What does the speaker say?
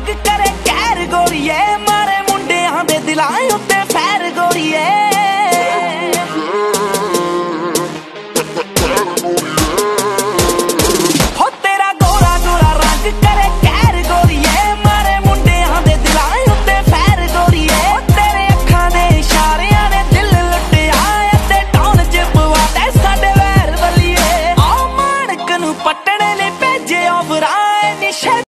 ਤੰਗ ਕਰੇ ਕਹਿਰ ਗੋਰੀਏ, ਮਾਰੇ ਮੁੰਡਿਆਂ ਦੇ ਦਿਲਾਂ ਉੱਤੇ ਫੈਰ ਗੋਰੀਏ।